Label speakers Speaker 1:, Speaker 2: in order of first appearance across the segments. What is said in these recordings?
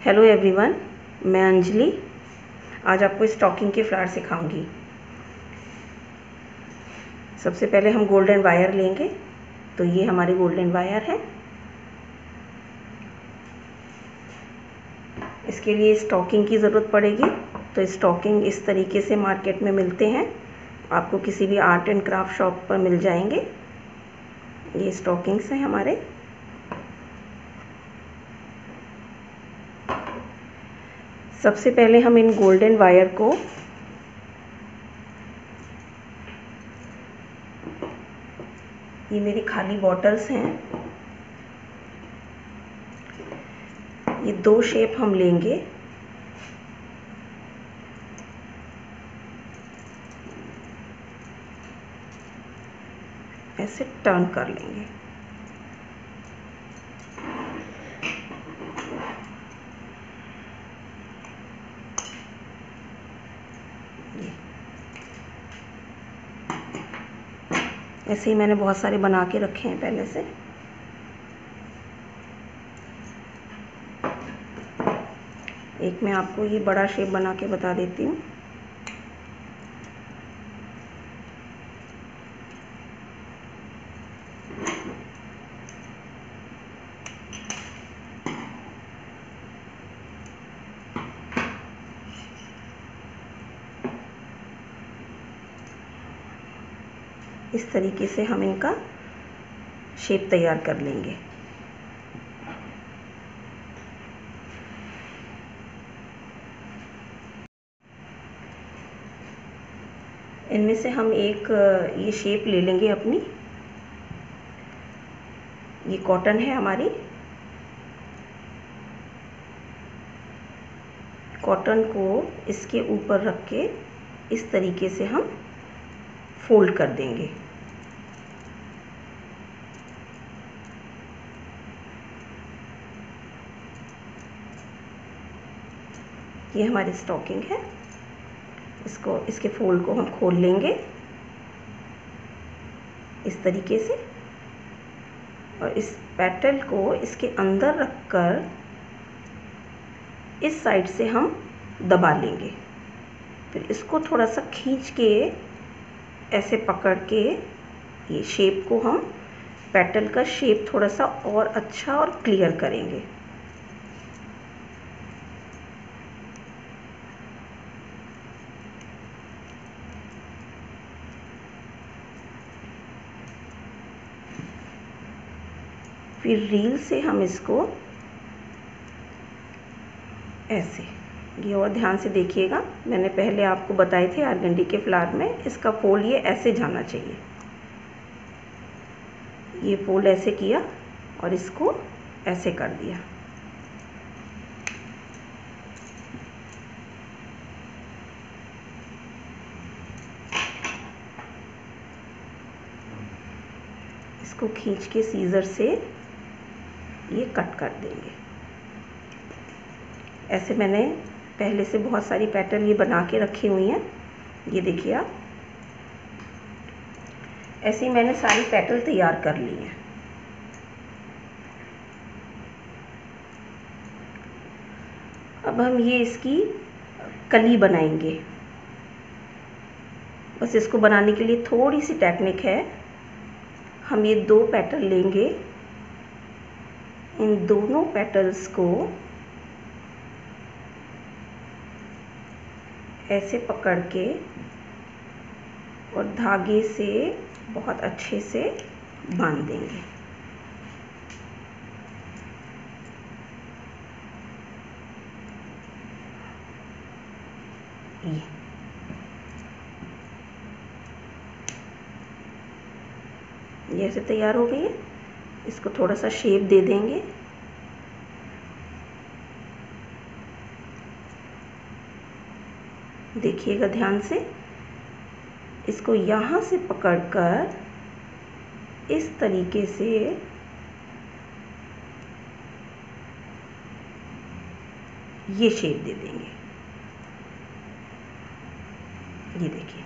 Speaker 1: Hello everyone, मैं अंजलि आज आपको स्टॉकिंग के फ्लावर सिखाऊंगी। सबसे पहले हम गोल्डन वायर लेंगे। तो ये हमारे गोल्डन वायर है। इसके लिए स्टॉकिंग की ज़रूरत पड़ेगी। तो स्टॉकिंग इस तरीके से मार्केट में मिलते हैं, आपको किसी भी आर्ट एंड क्राफ्ट शॉप पर मिल जाएंगे। ये स्टॉकिंग्स हैं हमारे। सबसे पहले हम इन गोल्डन वायर को ये मेरी खाली बॉटल्स हैं, ये 2 शेप हम लेंगे। ऐसे टर्न कर लेंगे। ऐसे ही मैंने बहुत सारे बना के रखे हैं पहले से। एक मैं आपको ये बड़ा शेप बना के बता देती हूँ। इस तरीके से हम इनका शेप तैयार कर लेंगे। इनमें से हम एक ये शेप ले लेंगे अपनी। ये कॉटन है हमारी। कॉटन को इसके ऊपर रख के इस तरीके से हम फोल्ड कर देंगे। ये हमारी स्टॉकिंग है। इसके फोल्ड को हम खोल लेंगे इस तरीके से, और इस पेटल को इसके अंदर रखकर इस साइड से हम दबा लेंगे। फिर इसको थोड़ा सा खींच के ऐसे पकड़ के ये शेप को हम पेटल का शेप थोड़ा सा और अच्छा और क्लियर करेंगे। फिर रील से हम इसको ऐसे, ये और ध्यान से देखिएगा, मैंने पहले आपको बताए थे आर्गेंडी के फ्लावर में इसका फोल्ड ये ऐसे जाना चाहिए। ये फोल्ड ऐसे किया और इसको ऐसे कर दिया। इसको खींच के सीजर से ये कट कर देंगे। ऐसे मैंने पहले से बहुत सारी पैटर्न ये बना के रखी हुई हैं। ये देखिए आप, ऐसे ही मैंने सारी पैटर्न तैयार कर ली हैं। अब हम ये इसकी कली बनाएंगे। बस इसको बनाने के लिए थोड़ी सी टेक्निक है। हम ये 2 पेटल लेंगे, इन दोनों पेटल्स को ऐसे पकड़ के और धागे से बहुत अच्छे से बांध देंगे। ये ऐसे तैयार हो गई है। इसको थोड़ा सा शेप दे देंगे। देखिएगा ध्यान से, इसको यहाँ से पकड़कर इस तरीके से ये शेप दे देंगे। ये देखिए,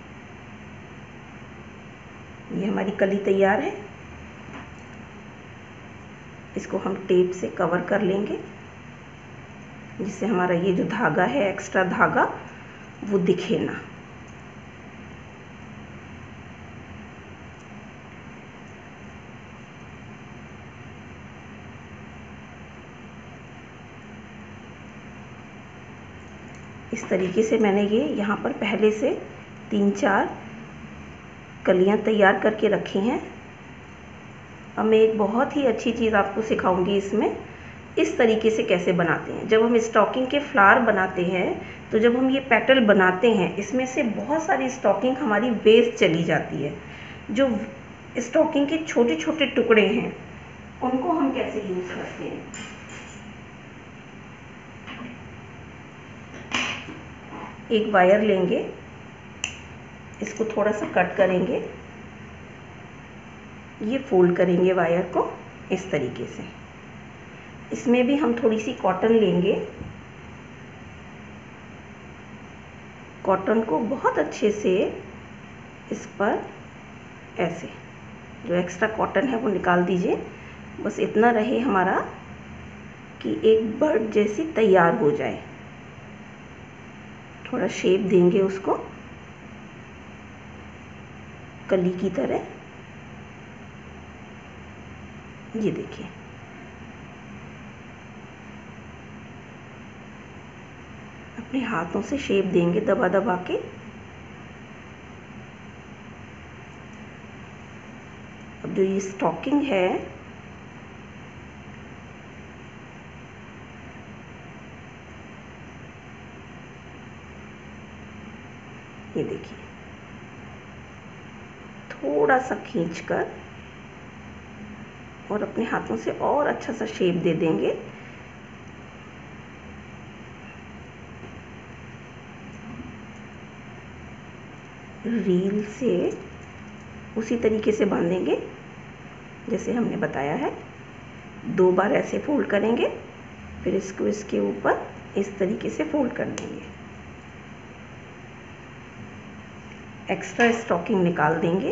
Speaker 1: ये हमारी कली तैयार है। इसको हम टेप से कवर कर लेंगे। जिससे हमारा ये जो धागा है, एक्स्ट्रा धागा, वो दिखे ना। इस तरीके से मैंने ये यहाँ पर पहले से 3-4 कलियाँ तैयार करके रखी हैं। अब मैं एक बहुत ही अच्छी चीज़ आपको सिखाऊंगी इसमें, इस तरीके से कैसे बनाते हैं। जब हम स्टॉकिंग के फ्लावर बनाते हैं, तो जब हम ये पेटल बनाते हैं, इसमें से बहुत सारी स्टॉकिंग हमारी वेस्ट चली जाती है। जो स्टॉकिंग के छोटे छोटे टुकड़े हैं, उनको हम कैसे यूज़ करते हैं। एक वायर लेंगे, इसको थोड़ा सा कट करेंगे, ये फोल्ड करेंगे वायर को इस तरीके से। इसमें भी हम थोड़ी सी कॉटन लेंगे, कॉटन को बहुत अच्छे से इस पर ऐसे, जो एक्स्ट्रा कॉटन है वो निकाल दीजिए। बस इतना रहे हमारा कि एक बर्ड जैसी तैयार हो जाए। थोड़ा शेप देंगे उसको कली की तरह। ये देखिए, अपने हाथों से शेप देंगे दबा दबा के। अब जो ये स्टॉकिंग है, ये देखिए, थोड़ा सा खींचकर और अपने हाथों से और अच्छा सा शेप दे देंगे। रील से उसी तरीके से बांधेंगे जैसे हमने बताया है। 2 बार ऐसे फोल्ड करेंगे, फिर इसको इसके ऊपर इस तरीके से फोल्ड कर देंगे। एक्स्ट्रा स्टॉकिंग निकाल देंगे।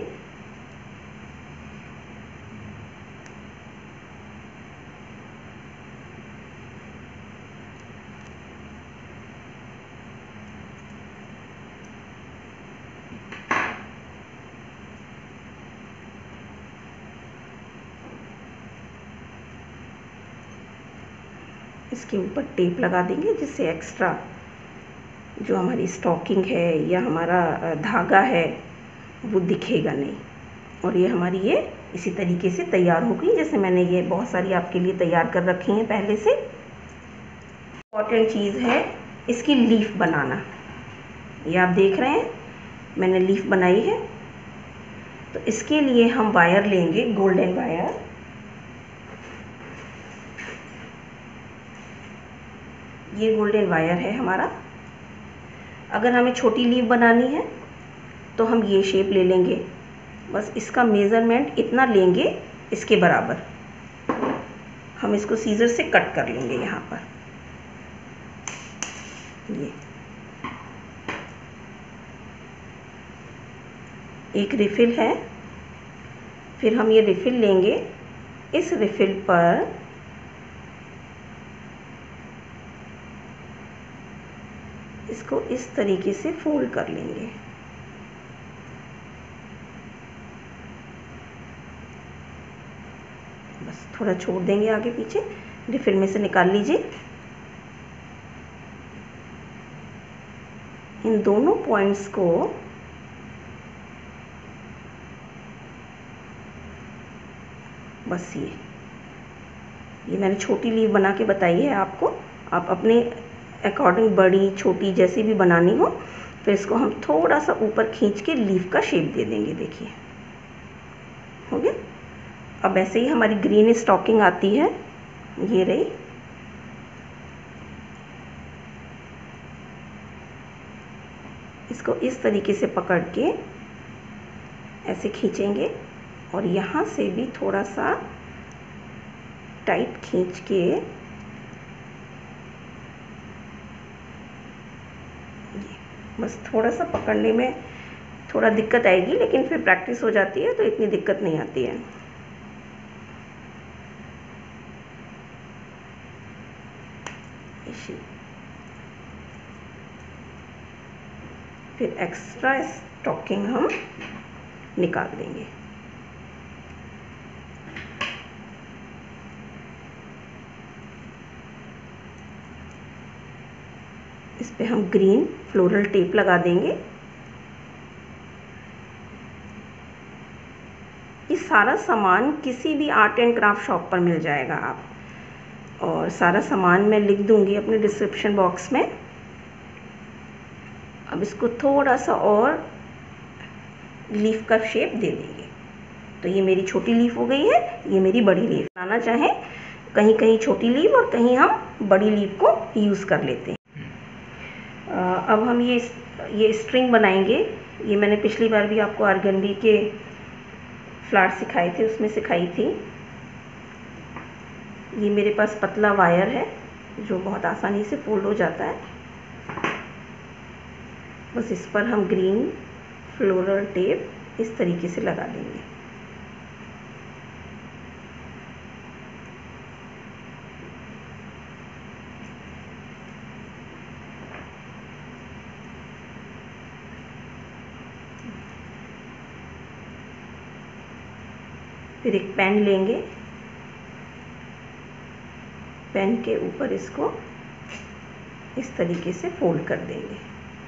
Speaker 1: इसके ऊपर टेप लगा देंगे, जिससे एक्स्ट्रा जो हमारी स्टॉकिंग है या हमारा धागा है वो दिखेगा नहीं। और ये हमारी ये इसी तरीके से तैयार हो गई, जैसे मैंने ये बहुत सारी आपके लिए तैयार कर रखी हैं पहले से। इम्पॉर्टेंट चीज़ है इसकी लीफ बनाना। ये आप देख रहे हैं मैंने लीफ बनाई है। तो इसके लिए हम वायर लेंगे, गोल्डन वायर। ये गोल्डन वायर है हमारा। अगर हमें छोटी लीफ बनानी है तो हम ये शेप ले लेंगे। बस इसका मेज़रमेंट इतना लेंगे, इसके बराबर। हम इसको सीजर से कट कर लेंगे यहाँ पर। ये एक रिफिल है। फिर हम ये रिफिल लेंगे, इस रिफिल पर इसको इस तरीके से फोल्ड कर लेंगे। बस थोड़ा छोड़ देंगे आगे पीछे, रिफिल में से निकाल लीजिए। इन दोनों पॉइंट्स को बस ये मैंने छोटी लीफ बना के बताई है आपको। आप अपने अकॉर्डिंग बड़ी छोटी जैसी भी बनानी हो। फिर इसको हम थोड़ा सा ऊपर खींच के लीफ का शेप दे देंगे। देखिए हो गया। अब ऐसे ही हमारी ग्रीन स्टॉकिंग आती है, ये रही। इसको इस तरीके से पकड़ के ऐसे खींचेंगे और यहाँ से भी थोड़ा सा टाइट खींच के बस थोड़ा सा पकड़ने में थोड़ा दिक्कत आएगी, लेकिन फिर प्रैक्टिस हो जाती है तो इतनी दिक्कत नहीं आती है। इसी फिर एक्स्ट्रा स्टॉकिंग हम निकाल देंगे। इस पे हम ग्रीन फ्लोरल टेप लगा देंगे। ये सारा सामान किसी भी आर्ट एंड क्राफ्ट शॉप पर मिल जाएगा आप, और सारा सामान मैं लिख दूंगी अपने डिस्क्रिप्शन बॉक्स में। अब इसको थोड़ा सा और लीफ का शेप दे देंगे। तो ये मेरी छोटी लीफ हो गई है, ये मेरी बड़ी लीफ। बनाना चाहें कहीं कहीं छोटी लीफ और कहीं हम बड़ी लीफ को यूज़ कर लेते हैं। अब हम ये स्ट्रिंग बनाएंगे। ये मैंने पिछली बार भी आपको आर्गेंडी के फ्लावर सिखाए थे, उसमें सिखाई थी। ये मेरे पास पतला वायर है जो बहुत आसानी से फोल्ड हो जाता है। बस इस पर हम ग्रीन फ्लोरल टेप इस तरीके से लगा देंगे। फिर एक पेन लेंगे, पेन के ऊपर इसको इस तरीके से फोल्ड कर देंगे।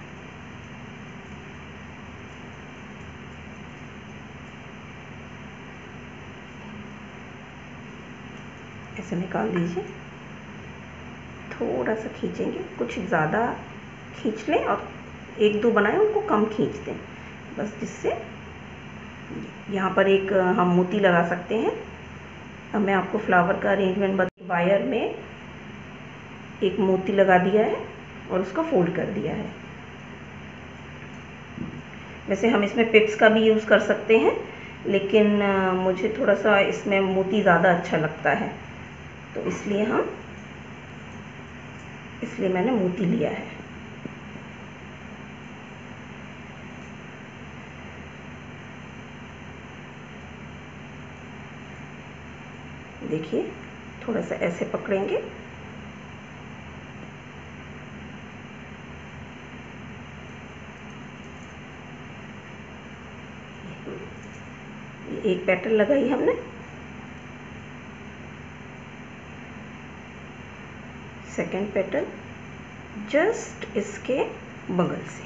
Speaker 1: ऐसे निकाल दीजिए। थोड़ा सा खींचेंगे, कुछ ज़्यादा खींच लें और एक दो बनाए उनको कम खींच दें, बस जिससे यहाँ पर एक हम मोती लगा सकते हैं। अब मैं आपको फ्लावर का अरेंजमेंट वायर में एक मोती लगा दिया है और उसको फोल्ड कर दिया है। वैसे हम इसमें पिप्स का भी यूज़ कर सकते हैं, लेकिन मुझे थोड़ा सा इसमें मोती ज़्यादा अच्छा लगता है, तो इसलिए मैंने मोती लिया है। देखिए थोड़ा सा ऐसे पकड़ेंगे, एक पेटल लगाई हमने। सेकंड पेटल जस्ट इसके बगल से।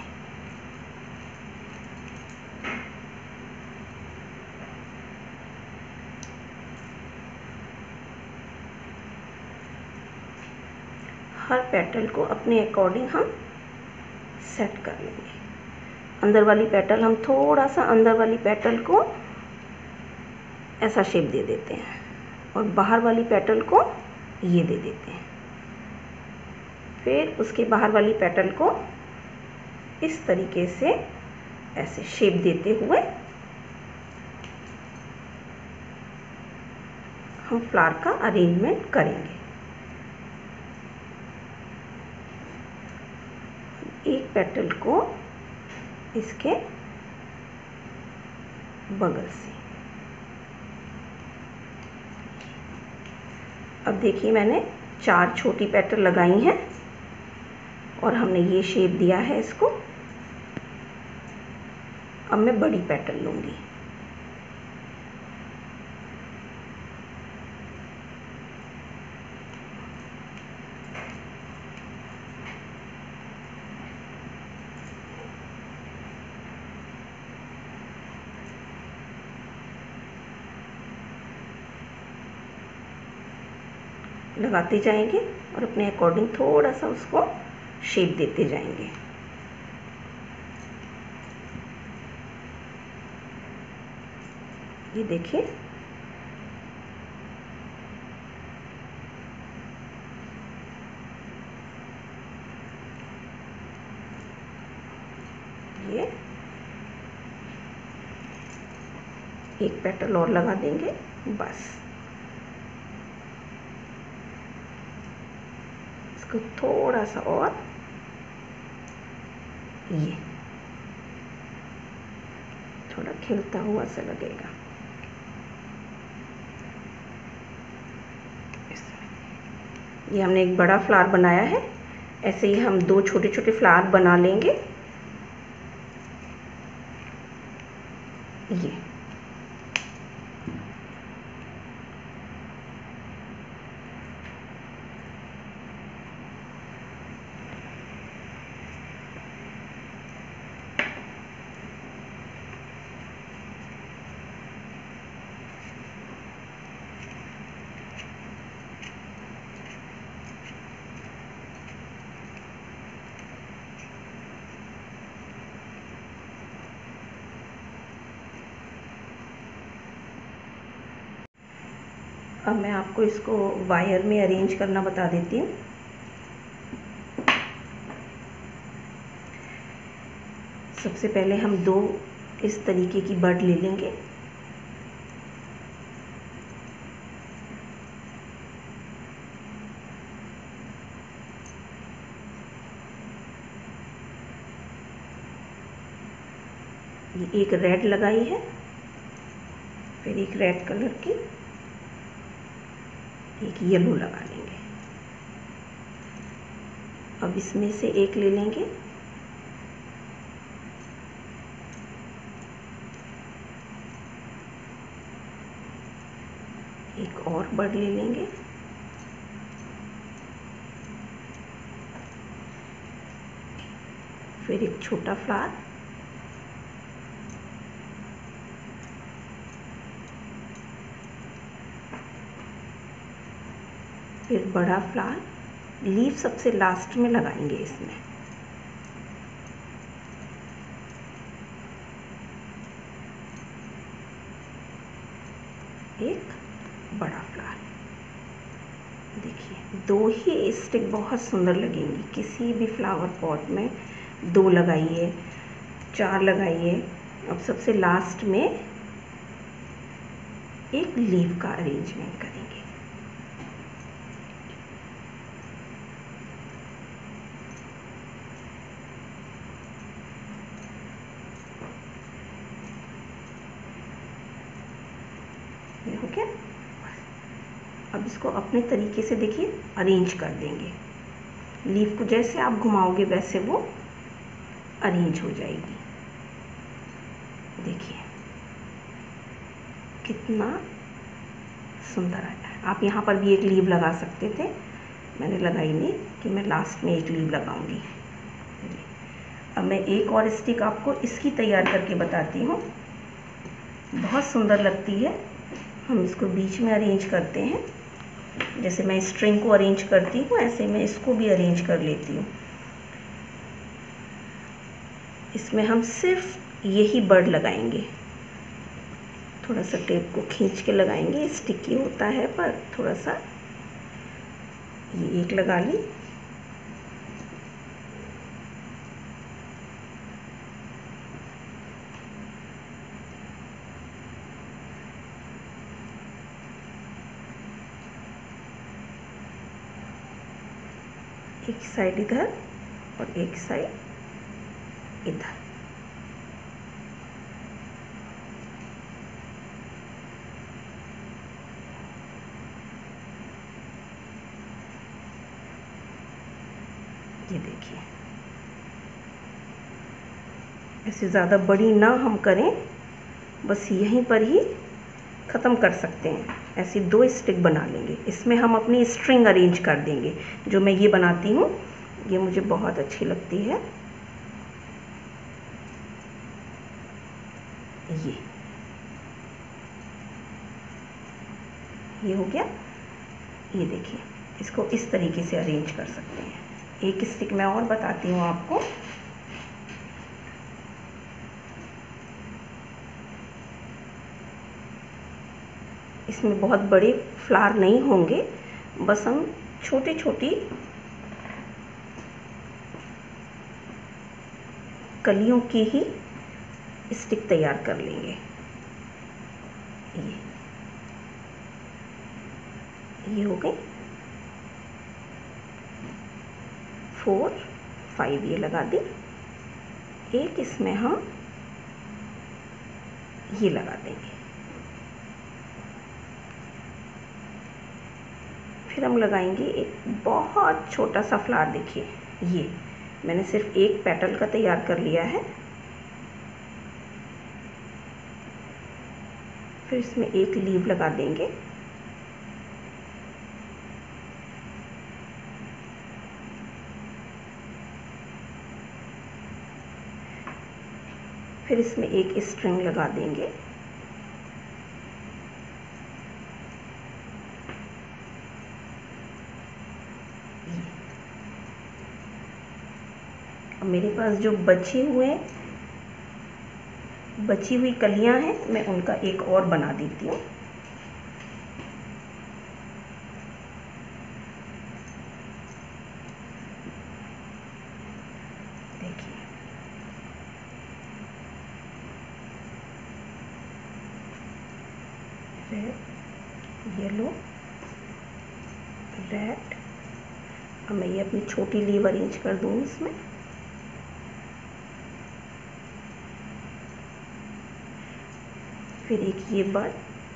Speaker 1: हर पेटल को अपने अकॉर्डिंग हम सेट कर लेंगे। अंदर वाली पेटल हम थोड़ा सा अंदर वाली पेटल को ऐसा शेप दे देते हैं और बाहर वाली पेटल को ये दे देते हैं। फिर उसके बाहर वाली पेटल को इस तरीके से ऐसे शेप देते हुए हम फ्लावर का अरेंजमेंट करेंगे। एक पेटल को इसके बगल से। अब देखिए मैंने 4 छोटी पेटल लगाई हैं और हमने ये शेप दिया है इसको। अब मैं बड़ी पेटल लूँगी। लगाते जाएंगे और अपने अकॉर्डिंग थोड़ा सा उसको शेप देते जाएंगे। ये देखिए ये एक पेटल और लगा देंगे बस। इसको थोड़ा सा और ये थोड़ा खिलता हुआ सा लगेगा। ये हमने एक बड़ा फ्लावर बनाया है, ऐसे ही हम 2 छोटे छोटे फ्लावर बना लेंगे। ये अब मैं आपको इसको वायर में अरेंज करना बता देती हूँ। सबसे पहले हम 2 इस तरीके की बड ले लेंगे। ये एक रेड लगाई है, फिर एक रेड कलर की, एक येलो लगा लेंगे। अब इसमें से एक ले लेंगे, एक और बड ले लेंगे, फिर एक छोटा फ्लावर, फिर बड़ा फ्लावर। लीफ सबसे लास्ट में लगाएंगे इसमें। एक बड़ा फ्लावर। देखिए 2 ही स्टिक बहुत सुंदर लगेंगी। किसी भी फ्लावर पॉट में 2 लगाइए, 4 लगाइए। अब सबसे लास्ट में एक लीफ का अरेंजमेंट करेंगे। ये हो गया। अब इसको अपने तरीके से देखिए अरेंज कर देंगे। लीफ को जैसे आप घुमाओगे वैसे वो अरेंज हो जाएगी। देखिए कितना सुंदर आया है। आप यहाँ पर भी एक लीव लगा सकते थे, मैंने लगाई नहीं कि मैं लास्ट में एक लीव लगाऊंगी। अब मैं एक और स्टिक आपको इसकी तैयार करके बताती हूँ, बहुत सुंदर लगती है। हम इसको बीच में अरेंज करते हैं, जैसे मैं स्ट्रिंग को अरेंज करती हूँ ऐसे मैं इसको भी अरेंज कर लेती हूँ। इसमें हम सिर्फ यही बर्ड लगाएंगे। थोड़ा सा टेप को खींच के लगाएंगे, स्टिकी होता है पर थोड़ा सा। ये एक लगा ली, एक साइड इधर और एक साइड इधर। ये देखिए ऐसे ज़्यादा बड़ी ना हम करें, बस यहीं पर ही ख़त्म कर सकते हैं। ऐसी 2 स्टिक बना लेंगे, इसमें हम अपनी स्ट्रिंग अरेंज कर देंगे। जो मैं ये बनाती हूँ ये मुझे बहुत अच्छी लगती है। ये हो गया। ये देखिए इसको इस तरीके से अरेंज कर सकते हैं। एक स्टिक मैं और बताती हूँ आपको। इसमें बहुत बड़े फ्लावर नहीं होंगे, बस हम छोटी छोटी कलियों की ही स्टिक तैयार कर लेंगे। ये हो गई 4 5 ये लगा दी। एक इसमें हम ये लगा देंगे, फिर हम लगाएंगे एक बहुत छोटा सा फ्लावर। देखिए ये मैंने सिर्फ एक पेटल का तैयार कर लिया है। फिर इसमें एक लीव लगा देंगे। फिर इसमें एक स्ट्रिंग लगा देंगे। अब मेरे पास जो बची हुई कलियां हैं, मैं उनका एक और बना देती हूँ। देखिए रेड, येलो, रेड। अब मैं ये अपनी छोटी लीव अरेंज कर दूँ इसमें। फिर एक ये बर्ड,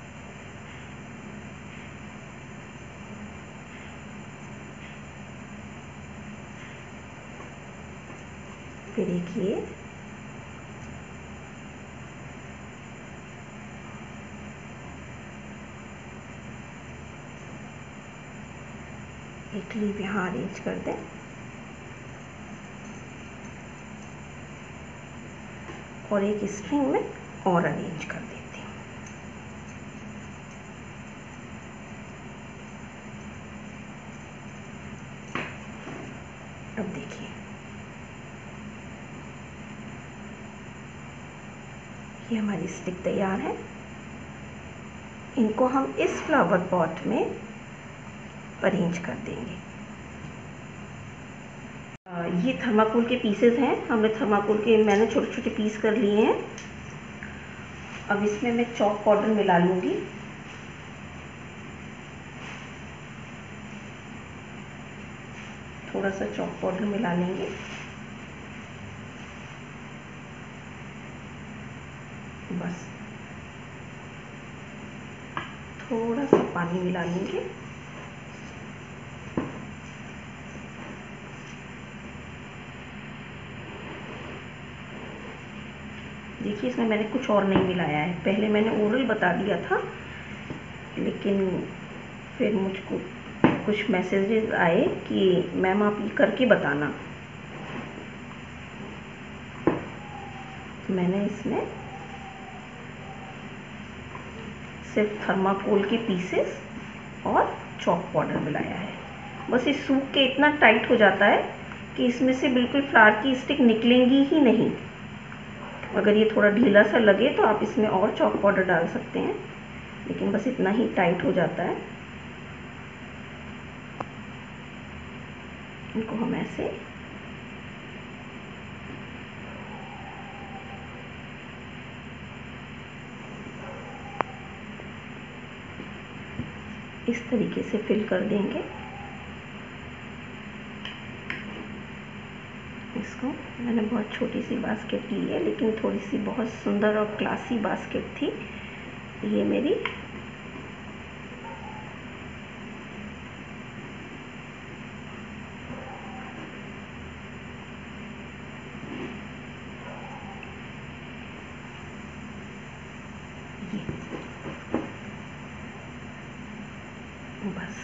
Speaker 1: फिर एक ये, एक लीव यहाँ अरेंज कर दें। और एक स्ट्रिंग में और अरेंज कर देती हूँ। अब देखिए ये हमारी स्टिक तैयार है। इनको हम इस फ्लावर पॉट में अरेंज कर देंगे। ये थर्माकोल के पीसेस हैं। मैंने छोटे छोटे पीस कर लिए हैं। अब इसमें मैं चॉक पाउडर मिला लूँगी। थोड़ा सा चॉक पाउडर मिला लेंगे। बस थोड़ा सा पानी मिला लेंगे। देखिए इसमें मैंने कुछ और नहीं मिलाया है। पहले मैंने ओरल बता दिया था, लेकिन फिर मुझको कुछ मैसेजेस आए कि मैम आप ये करके बताना। मैंने इसमें सिर्फ थर्माकोल के पीसेस और चॉक पाउडर मिलाया है। बस ये सूख के इतना टाइट हो जाता है कि इसमें से बिल्कुल फ्लावर की स्टिक निकलेंगी ही नहीं। अगर ये थोड़ा ढीला सा लगे तो आप इसमें और चॉक पाउडर डाल सकते हैं, लेकिन बस इतना ही टाइट हो जाता है। इनको हम ऐसे इस तरीके से फिल कर देंगे। इसको मैंने बहुत छोटी सी बास्केट ली है, लेकिन थोड़ी सी बहुत सुंदर और क्लासी बास्केट थी ये मेरी। ये बस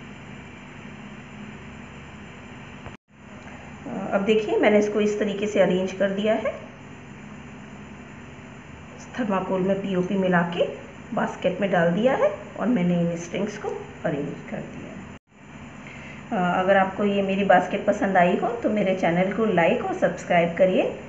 Speaker 1: अब देखिए मैंने इसको इस तरीके से अरेंज कर दिया है। थर्माकोल में पीओपी मिला के बास्केट में डाल दिया है और मैंने इन स्ट्रिंग्स को अरेंज कर दिया है। अगर आपको ये मेरी बास्केट पसंद आई हो तो मेरे चैनल को लाइक और सब्सक्राइब करिए।